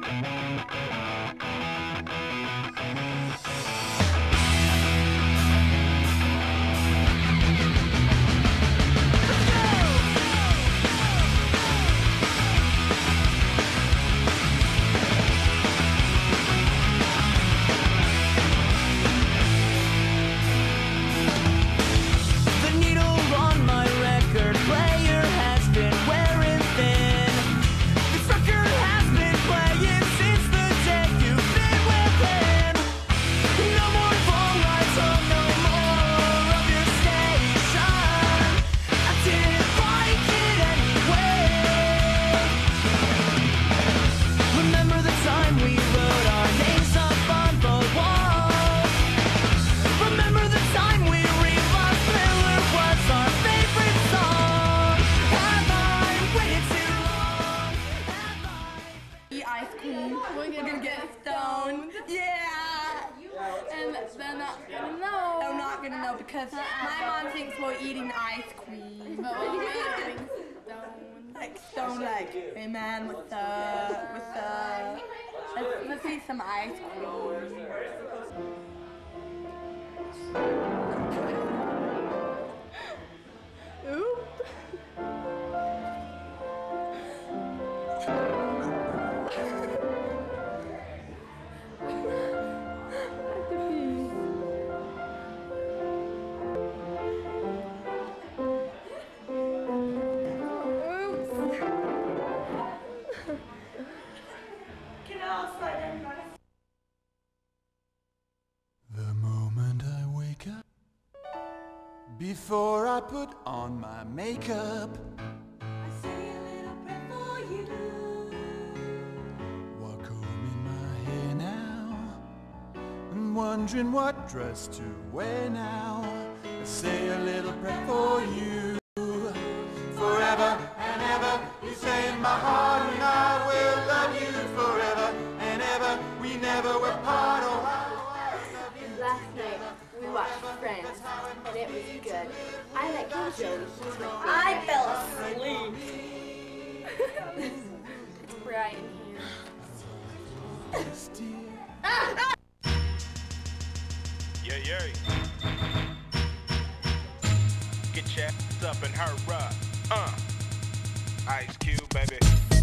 We're gonna get stoned. Yeah! And they're not gonna know. They're not gonna know because my mom thinks we're eating ice cream. But we're really getting stoned. Like stoned, like, hey man, what's up? Let's eat some ice cream. Oops. The moment I wake up, before I put on my makeup, I say a little prayer for you. while combing my hair now, and wondering what dress to wear now. I say a little prayer for you. Forever and ever, you say in my heart, and I will love you forever and ever. We never were part. Last night, we watched Friends, and it was good. I like Joey. He's my favorite. I fell asleep. It's bright in here. Yeah. Get your ass up and hurry up. Ice Cube, baby.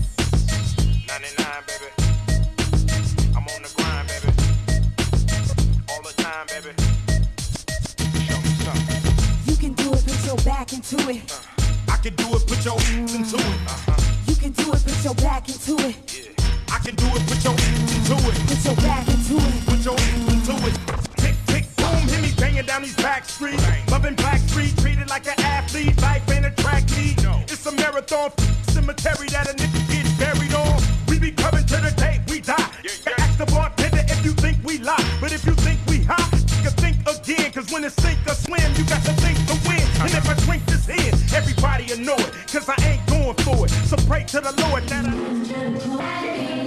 99, baby. I'm on the grind, baby. All the time, baby. Show me something. You can do it, put your back into it. I can do it, put your into it. You can do it, put your back into it. Yeah. I can do it, put your into it. Put your back into it. Put your into it. Tick, tick, boom, hear me banging down these back streets. Loving Black Street, treated like an athlete. Life ain't a track meet. It's a marathon cemetery that a nigga gets buried on. We be coming to the day we die. Ask the bartender if you think we lie. But if you think we hot, you can think again. Cause when it's sink or swim, you got to think to win. And if I drink this in, everybody will know it. Cause I ain't going for it. So pray to the Lord that I...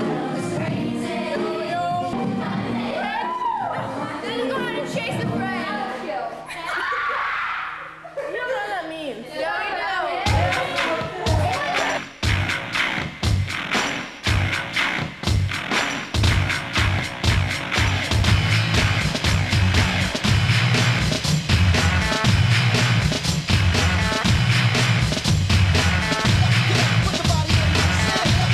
Chase a friend. You don't know what that means. Yeah, we know. Put the body in,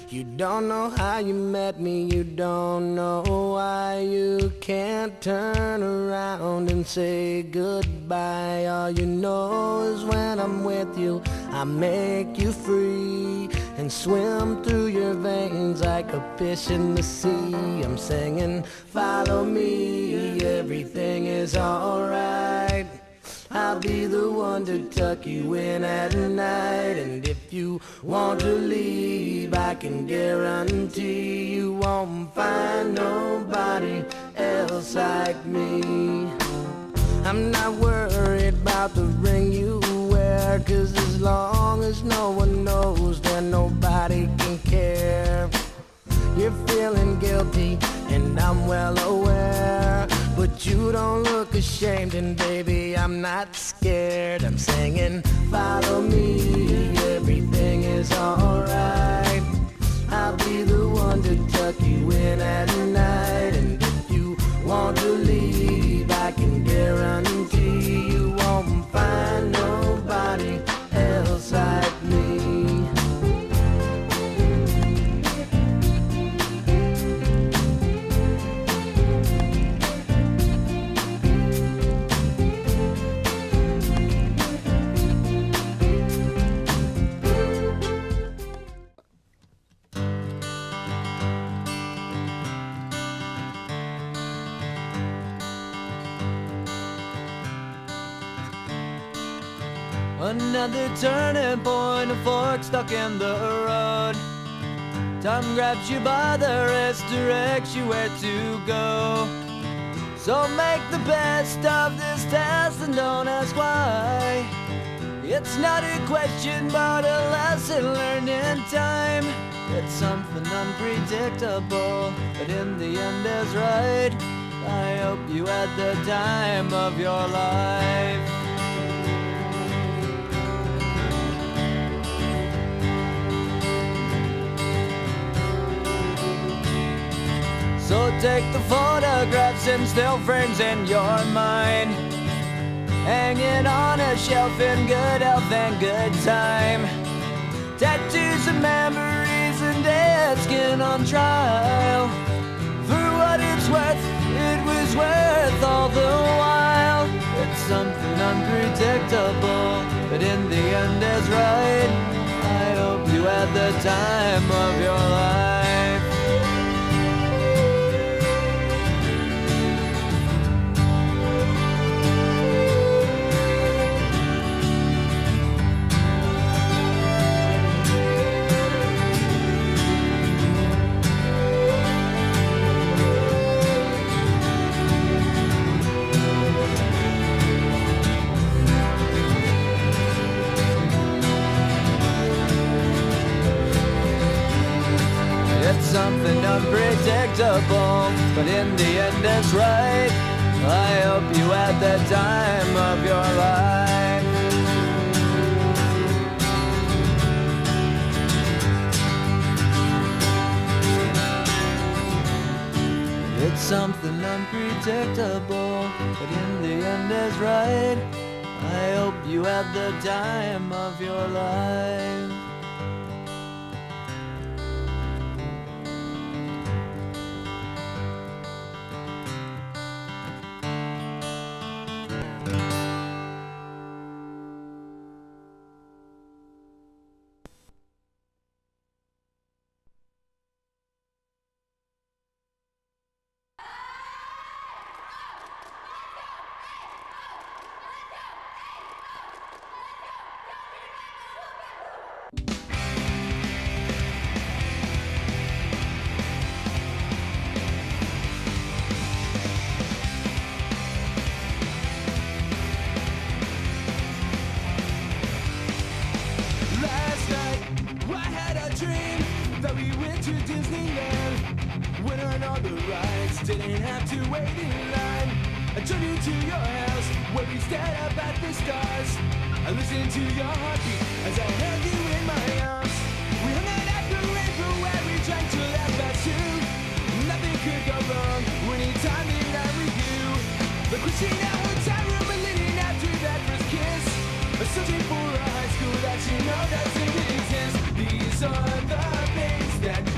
You don't know how you met me, you don't know why you can't turn around and say goodbye. All you know is when I'm with you, I make you free and swim through your veins like a fish in the sea. I'm singing, follow me, everything is alright. I'll be the one to tuck you in at night. And if you want to leave, I can guarantee you won't find nobody else like me. I'm not worried about the ring you wear, 'cause as long as no one knows, then nobody can care. You're feeling guilty, and I'm well aware, but you don't look ashamed, and baby, I'm not scared. I'm singing, follow me, everything is alright. I'll be the one to tuck you in at night. And if you want to leave, I can guarantee you won't find nobody else like me. Another turning point, a fork stuck in the road. Time grabs you by the wrist, directs you where to go. So make the best of this test and don't ask why. It's not a question but a lesson learned in time. It's something unpredictable, but in the end is right. I hope you had the time of your life. So take the photographs and still frames in your mind, hanging on a shelf in good health and good time. Tattoos and memories and dead skin on trial. For what it's worth, it was worth all the while. It's something unpredictable, but in the end is right. I hope you had the time of your life. Something unpredictable, but in the end it's right. I hope you had the time of your life. It's something unpredictable, but in the end is right. I hope you had the time of your life. Didn't have to wait in line. I drove you to your house where we stared up at the stars. I listened to your heartbeat as I held you in my arms. We hung out at the river where we drank till half past 2. Nothing could go wrong when he timed it out with you. The question now was time room a little after that first kiss. Searching for a high school that you know doesn't exist. These are the things that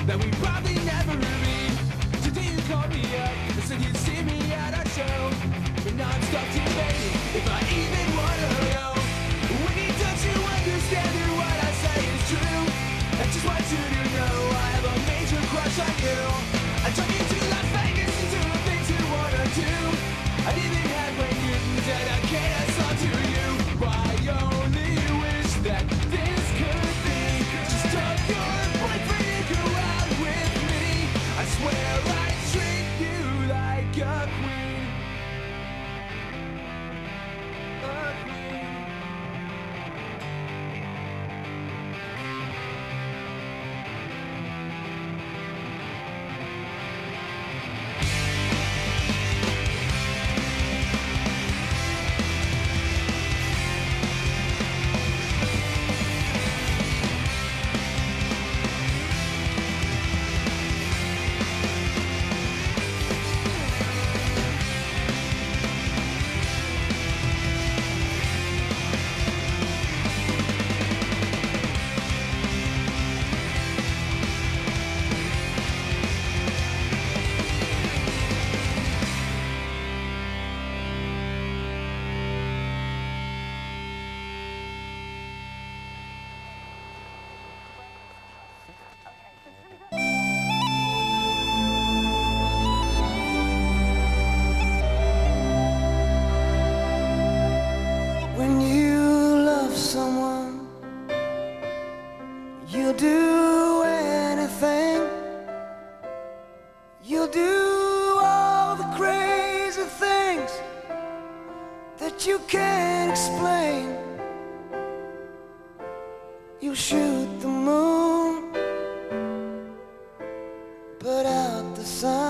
that we probably never meet. Today you called me up and said you'd see me at our show, but now I'm stuck debating if I even wanna go. Winnie, don't you understand that what I say is true? I just want you to know I have a major crush on you. I took you to Las Vegas and do the things you wanna do. I even had Wayne Newton dedicate a song to you. I only wish that this could be just of your boyfriend to go out with me. I swear I treat you like a queen. A queen. When you love someone, you'll do anything. You'll do all the crazy things that you can't explain. You shoot the moon, put out the sun.